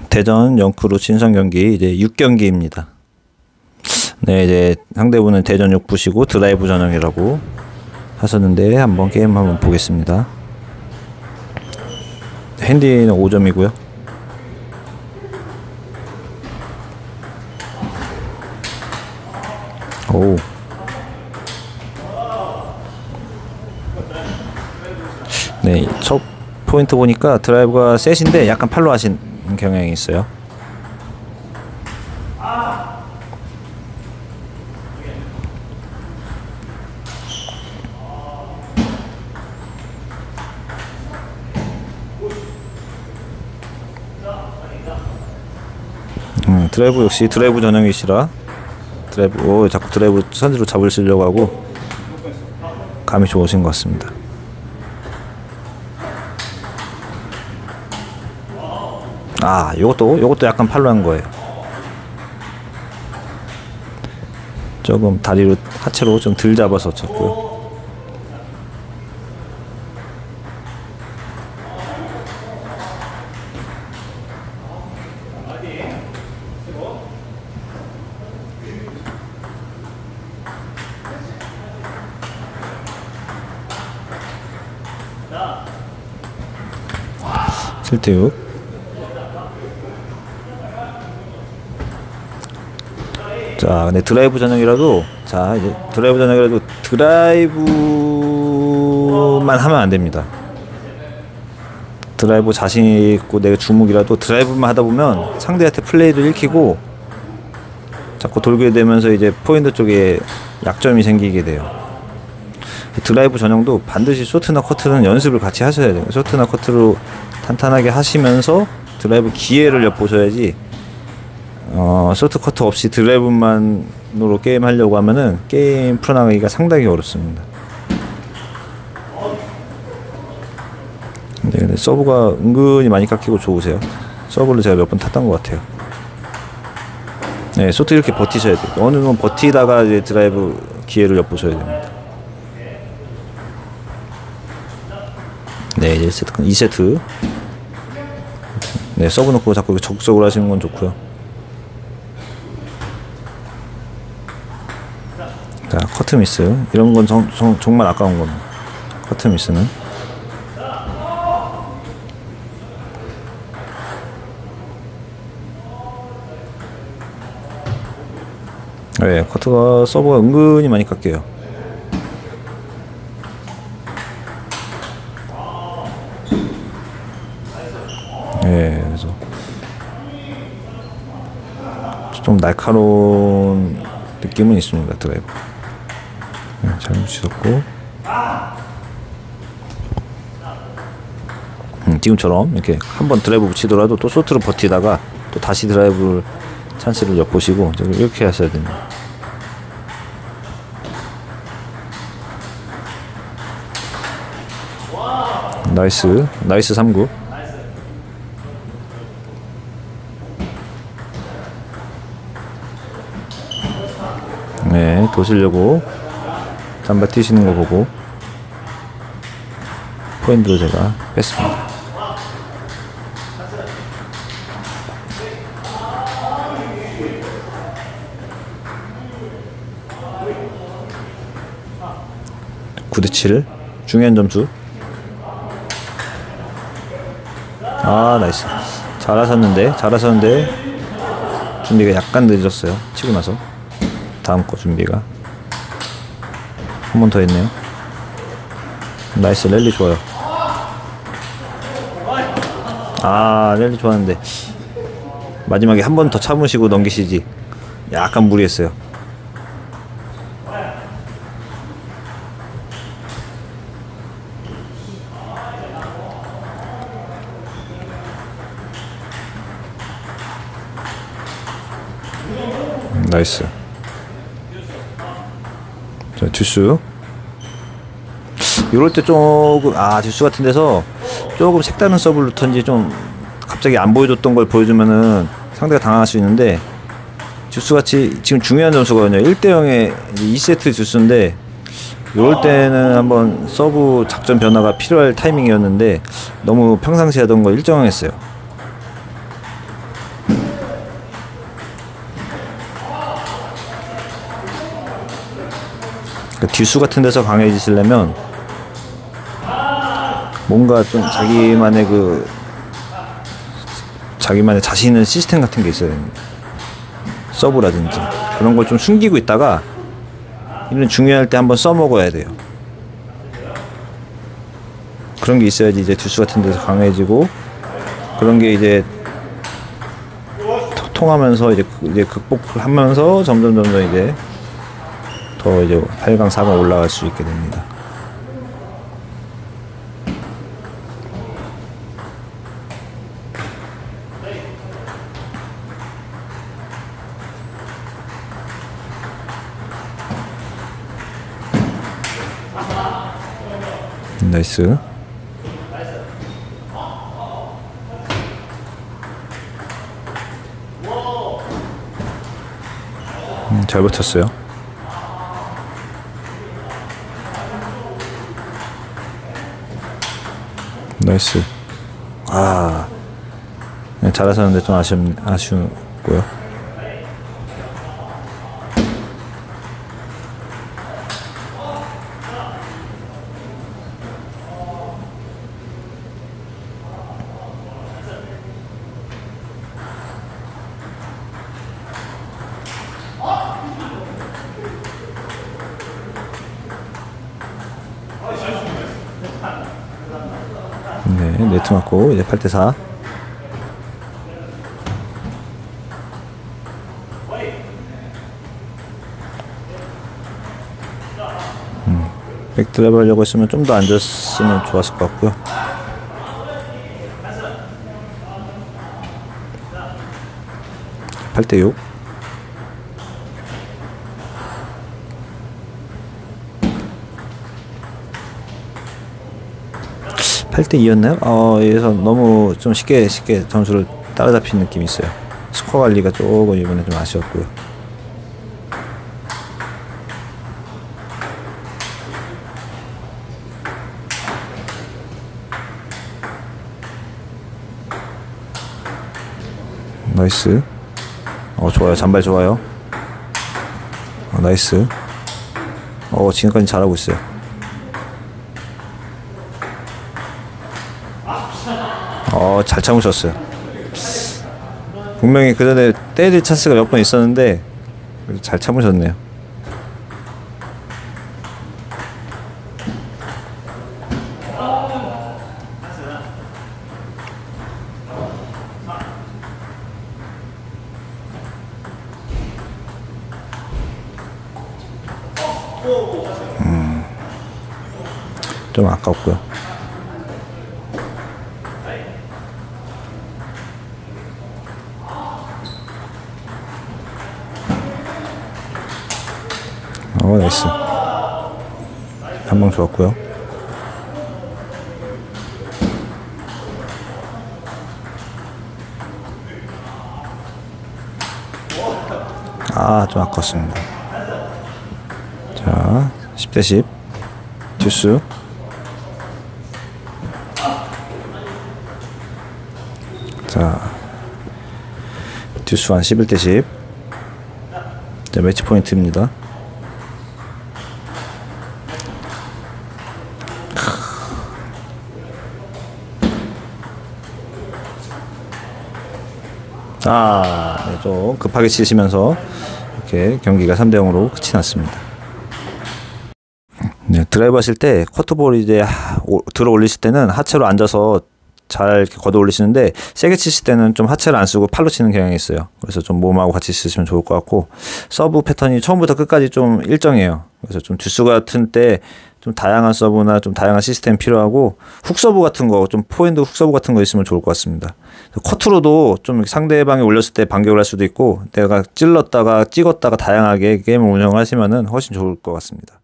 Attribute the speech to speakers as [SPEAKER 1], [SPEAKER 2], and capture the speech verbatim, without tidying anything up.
[SPEAKER 1] 대전 영크루 친선 경기 이제 육 경기입니다. 네, 이제 상대분은 대전 육부시고 드라이브 전형이라고 하셨는데 한번 게임 한번 보겠습니다. 핸디는 오 점이고요. 오. 네, 첫 포인트 보니까 드라이브가 셋인데 약간 팔로 하신 경향이 있어요. 음, 드라이브 역시 드라이브 전형이시라 드라이브 오 자꾸 드라이브 선지로 잡으시려고 하고 감이 좋으신 것 같습니다. 아, 요것도 요것도 약간 팔로 한 거예요. 조금 다리로 하체로 좀 덜 잡아서 쳤고요. 칠 대 육. 자, 근데 드라이브 전형이라도 자 이제 드라이브 전형이라도 드라이브만 하면 안 됩니다. 드라이브 자신 있고 내가 주목이라도 드라이브만 하다 보면 상대한테 플레이를 읽히고 자꾸 돌게 되면서 이제 포인트 쪽에 약점이 생기게 돼요. 드라이브 전형도 반드시 쇼트나 커트는 연습을 같이 하셔야 돼요. 쇼트나 커트로 탄탄하게 하시면서 드라이브 기회를 엿보셔야지 어, 쇼트 커트 없이 드라이브만으로 게임 하려고 하면은 게임 풀어나가기가 상당히 어렵습니다. 네, 근데 서브가 은근히 많이 깎이고 좋으세요. 서브를 제가 몇 번 탔던 것 같아요. 네, 쇼트 이렇게 버티셔야 돼요. 어느 정도 버티다가 이제 드라이브 기회를 엿보셔야 됩니다. 네, 일 세트, 이 세트. 네, 서브 놓고 자꾸 적극적으로 하시는 건 좋고요. 자, 커트 미스. 이런 건 정, 정, 정말 아까운 겁니다. 커트 미스는. 네, 커트가 서브가 은근히 많이 깎여요. 네, 그래서 좀 날카로운 느낌은 있습니다, 드라이브. 네, 잘 붙이셨고 음, 지금처럼 이렇게 한번 드라이브 붙이더라도 또 쇼트로 버티다가 또 다시 드라이브 찬스를 엿보시고 이렇게 하셔야 됩니다. 나이스 나이스 삼 구. 네, 도시려고 잠바 뛰시는 거 보고 포인트로 제가 뺐습니다. 구 대 칠. 중요한 점수. 아, 나이스. 잘하셨는데 잘하셨는데 준비가 약간 늦었어요. 치고 나서 다음 거 준비가 한 번 더 했네요. 나이스. 랠리 좋아요. 아, 랠리 좋았는데 마지막에 한 번 더 참으시고 넘기시지 약간 무리했어요. 나이스. 자, 듀스. 이럴 때 조금 아 듀스 같은 데서 조금 색다른 서브를 넣던지 좀 갑자기 안 보여줬던 걸 보여주면은 상대가 당황할 수 있는데 듀스 같이 지금 중요한 점수거든요. 일 대 영의 이 세트 듀스인데 이럴 때는 한번 서브 작전 변화가 필요할 타이밍이었는데 너무 평상시 하던 거 일정했어요. 그 뒷수 같은 데서 강해지시려면 뭔가 좀 자기만의 그 자기만의 자신 있는 시스템 같은 게 있어야 됩니다. 서브라든지 그런 걸 좀 숨기고 있다가 이런 중요할 때 한번 써먹어야 돼요. 그런 게 있어야지 이제 뒷수 같은 데서 강해지고 그런 게 이제 통하면서 이제 이제 극복을 하면서 점점 점점 이제 더 이제 팔 강 사 강 올라갈 수 있게 됩니다. 나이스. 음, 잘 버텼어요. 나이스. 아, 네, 잘하셨는데 좀 아쉽, 아쉬웠고요. 네, 네트 맞고 이제 팔 대 사. 음, 백드라이브 하려고 했으면 좀 더 앉았으면 좋았을 것 같고요. 팔 대 육. 팔 대 이였나요? 어, 여기서 너무 좀 쉽게 쉽게 점수를 따라잡힌 느낌이 있어요. 스코어 관리가 조금 이번에 좀 아쉬웠고요. 나이스. 어, 좋아요. 잔발 좋아요. 어, 나이스. 어, 지금까지 잘하고 있어요. 어, 잘 참으셨어요. 분명히 그 전에 때릴 찬스가 몇 번 있었는데 잘 참으셨네요. 음, 좀 아깝고요. 어, 나이스. 한 방 좋았고요. 아, 좀 아깝습니다. 자, 십 대 십. 듀스. 자, 듀스 한 십일 대 십. 자, 매치 포인트입니다. 아, 네, 좀 급하게 치시면서 이렇게 경기가 삼 대 영으로 끝이 났습니다. 네, 드라이브 하실 때 커트볼 이제 오, 들어 올리실 때는 하체로 앉아서 잘 이렇게 걷어 올리시는데 세게 치실 때는 좀 하체를 안 쓰고 팔로 치는 경향이 있어요. 그래서 좀 몸하고 같이 쓰시면 좋을 것 같고 서브 패턴이 처음부터 끝까지 좀 일정해요. 그래서 좀 듀스 같은 때 좀 다양한 서브나 좀 다양한 시스템 필요하고 훅 서브 같은 거 좀 포핸드 훅 서브 같은 거 있으면 좋을 것 같습니다. 커트로도 좀 상대방이 올렸을 때 반격을 할 수도 있고 내가 찔렀다가 찍었다가 다양하게 게임을 운영하시면은 훨씬 좋을 것 같습니다.